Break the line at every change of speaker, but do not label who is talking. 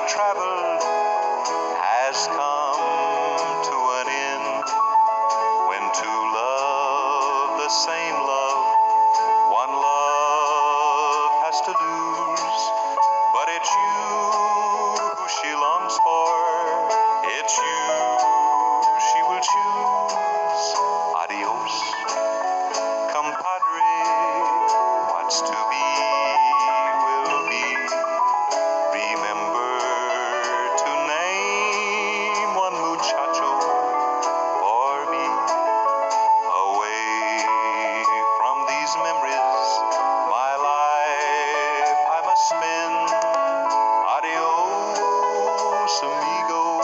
traveled has come to an end. When two love the same love, one love has to lose. But it's you who she longs for, it's you she will choose. Adios, compadre, what's to be will be. Remember to name one muchacho for me. Away from these memories, my life I must spend. Adios, amigo.